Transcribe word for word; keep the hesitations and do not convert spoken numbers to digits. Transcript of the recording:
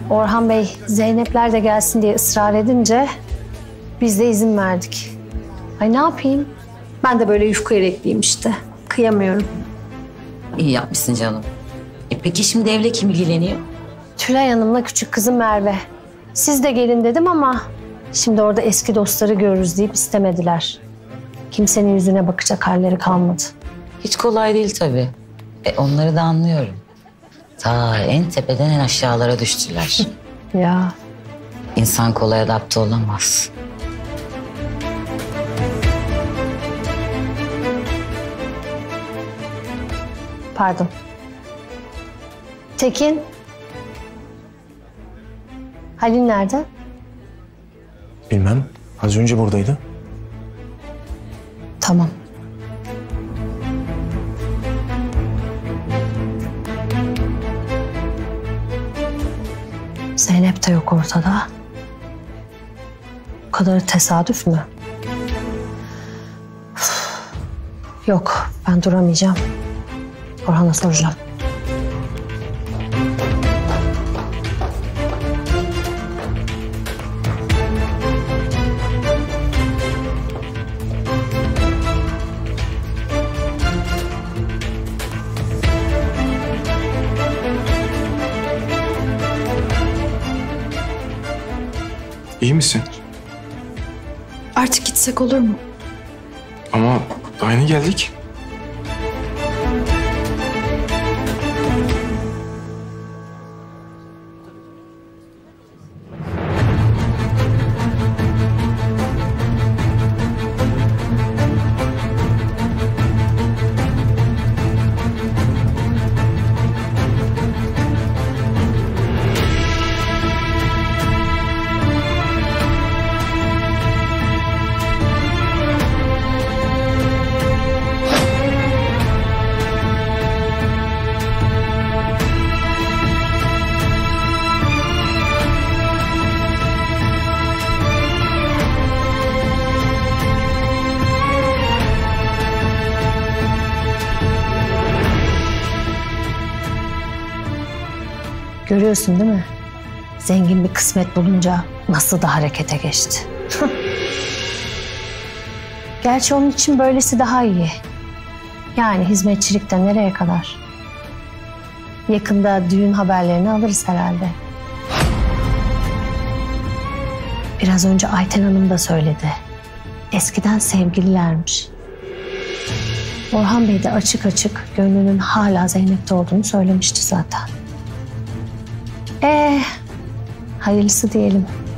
Orhan Bey Zeynepler de gelsin diye ısrar edince biz de izin verdik. Ay ne yapayım? Ben de böyle yufka yürekliyim işte. Kıyamıyorum. İyi yapmışsın canım. E peki şimdi evle kim ilgileniyor? Tülay Hanım'la küçük kızım Merve. Siz de gelin dedim ama şimdi orada eski dostları görürüz deyip istemediler. Kimsenin yüzüne bakacak halleri kalmadı. Hiç kolay değil tabii. E onları da anlıyorum. Ta en tepeden en aşağılara düştüler. Ya. İnsan kolay adapte olamaz. Pardon. Tekin. Halil nerede? Bilmem. Az önce buradaydı. Tamam. Zeynep de yok ortada. Bu kadar tesadüf mü? Yok, ben duramayacağım. Orhan'a soracağım. İyi misin? Artık gitsek olur mu? Ama daha yeni geldik. Görüyorsun değil mi? Zengin bir kısmet bulunca nasıl da harekete geçti. Gerçi onun için böylesi daha iyi. Yani hizmetçilikten nereye kadar? Yakında düğün haberlerini alırız herhalde. Biraz önce Ayten Hanım da söyledi. Eskiden sevgililermiş. Orhan Bey de açık açık gönlünün hala Zeynep'te olduğunu söylemişti zaten. Ee, hayırlısı diyelim.